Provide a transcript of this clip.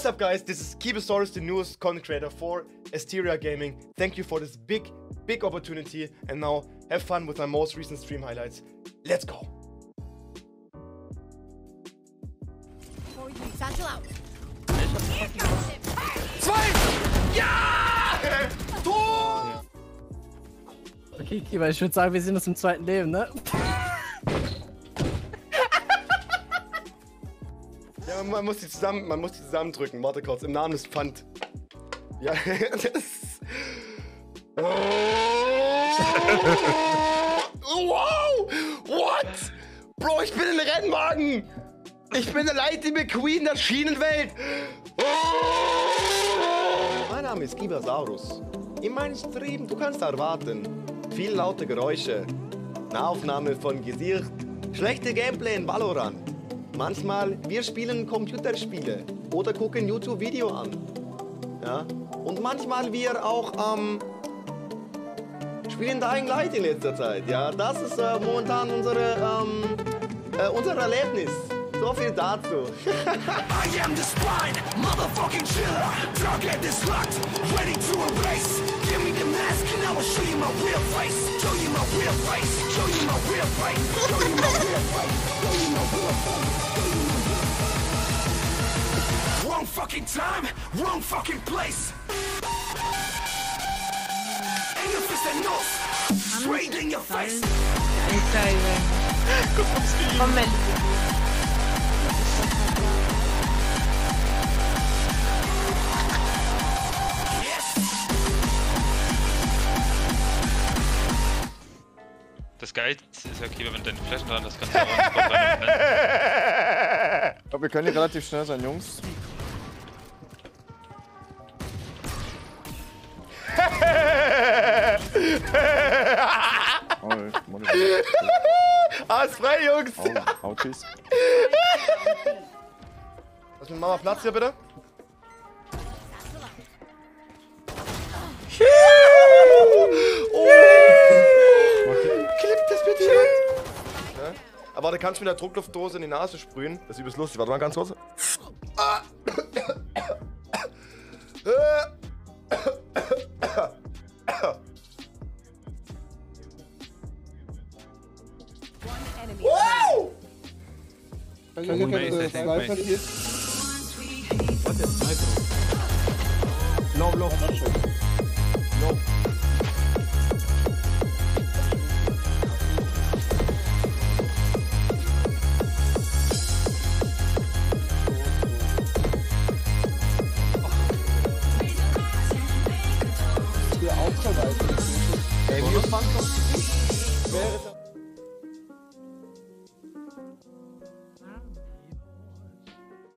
up, guys? This is Keeposaurus, the newest content creator for Asteria Gaming. Thank you for this big opportunity. And now, have fun with my most recent stream highlights. Let's go. Zwei! Ja! Tor! Okay, Kiba, ich würde sagen, wir sehen uns im zweiten Leben, ne? Ja, man muss die zusammendrücken. Warte kurz, im Namen des Pfand. Ja, das... Wow! What? Bro, ich bin ein Rennwagen! Ich bin der Lightning McQueen der Schienenwelt! Mein Name ist Keeposaurus. In meinem Stream, du kannst erwarten, viel laute Geräusche, Nahaufnahme von Gesicht, schlechte Gameplay in Valorant. Manchmal, wir spielen Computerspiele oder gucken YouTube-Video an. Ja? Und manchmal wir auch spielen Dying Light in letzter Zeit. Ja? Das ist momentan unser Erlebnis. So viel dazu. I am the spine, motherfucking chiller. Target is locked, ready to erase. Give me the mask and I will show you my real face. Show you my real face. Show you my real face. Show you my real face. Show you my real face. Wrong fucking time, wrong fucking place. In your fist and nose, straight in your face. Moment. Das Geilste ist ja okay, wenn deine Flaschen dran, das kannst du auch rein. Ich glaube, wir können hier relativ schnell sein, Jungs. Alles frei, Jungs! Au, tschüss. Lass mir Mama Platz hier, bitte. Klippt das bitte jemand? Ja? Aber warte, kannst du mit der Druckluftdose in die Nase sprühen? Das ist übelst lustig. Warte mal ganz kurz. Wow! Low. Low. Ey, wir fangen doch